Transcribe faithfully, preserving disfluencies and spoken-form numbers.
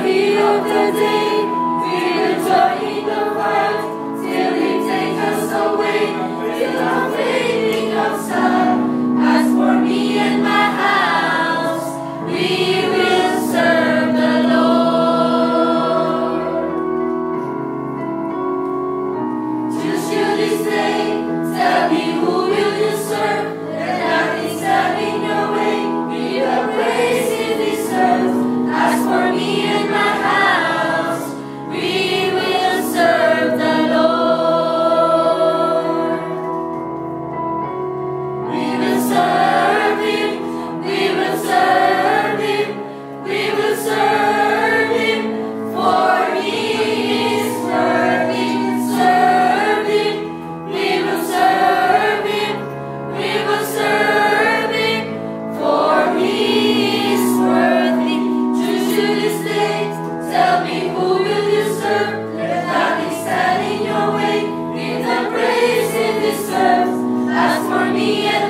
glory of the day. We will join in the fight till He takes us away. Till our faith becomes done. As for me and my house, we will serve the Lord. Choose you this day. Tell me, who will you serve? Let nothing stand in your way. Be the praise He deserves. As for me and my house, we will serve the Lord. We will serve Him. We will serve Him. We will serve Him. For He is worthy. Serve Him. We will serve Him. We will serve Him. For He is worthy. Choose you this day. Tell me, who will you serve? Let nothing stand in your way. Give the praise He deserves. As for me and